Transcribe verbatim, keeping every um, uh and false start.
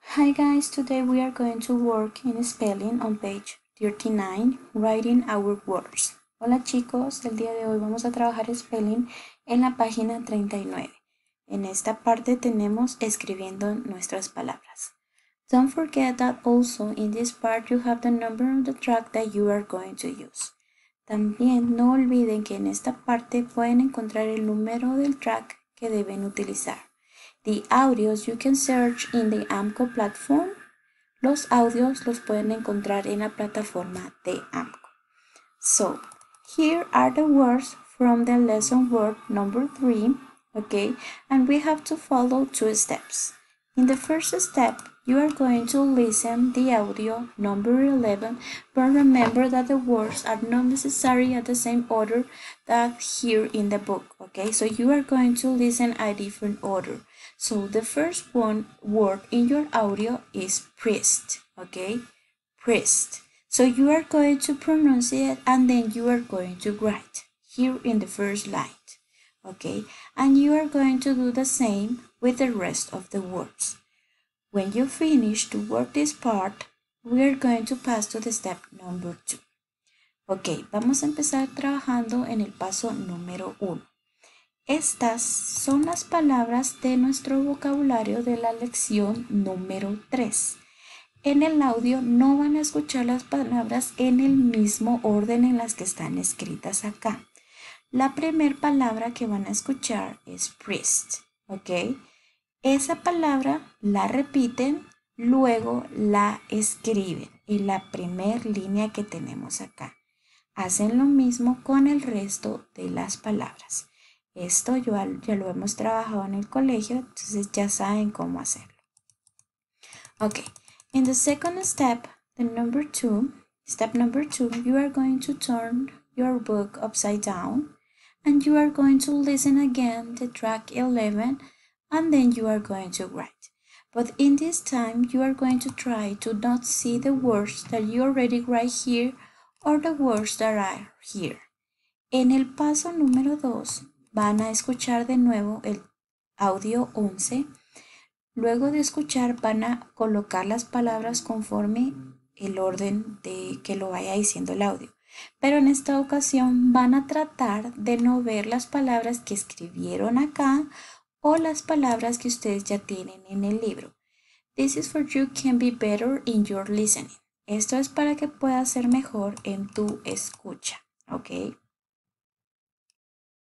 Hi guys, today we are going to work in spelling on page thirty-nine, writing our words. Hola chicos, el día de hoy vamos a trabajar spelling en la página treinta y nueve. En esta parte tenemos escribiendo nuestras palabras. Don't forget that also in this part you have the number of the track that you are going to use. También no olviden que en esta parte pueden encontrar el número del track que deben utilizar. The audios you can search in the AMCO platform. Los audios los pueden encontrar en la plataforma de AMCO. So, here are the words from the lesson word number three, okay? And we have to follow two steps. In the first step, you are going to listen the audio number eleven, but remember that the words are not necessarily at the same order that here in the book, okay? So you are going to listen a different order. So the first one word in your audio is priest, okay? Priest. So you are going to pronounce it and then you are going to write here in the first line, okay? And you are going to do the same with the rest of the words. When you finish to work this part, we are going to pass to the step number two. Ok, vamos a empezar trabajando en el paso número uno. Estas son las palabras de nuestro vocabulario de la lección número tres. En el audio no van a escuchar las palabras en el mismo orden en las que están escritas acá. La primera palabra que van a escuchar es priest, ¿ok? Esa palabra la repiten, luego la escriben en la primera línea que tenemos acá. Hacen lo mismo con el resto de las palabras. Esto ya, ya lo hemos trabajado en el colegio, entonces ya saben cómo hacerlo. Ok, in the second step, the number two, step number two, you are going to turn your book upside down and you are going to listen again the track eleven and then you are going to write. But in this time, you are going to try to not see the words that you already write here or the words that are here. En el paso número dos, van a escuchar de nuevo el audio once. Luego de escuchar, van a colocar las palabras conforme el orden de que lo vaya diciendo el audio. Pero en esta ocasión van a tratar de no ver las palabras que escribieron acá o las palabras que ustedes ya tienen en el libro. This is for you can be better in your listening. Esto es para que puedas ser mejor en tu escucha, ¿ok?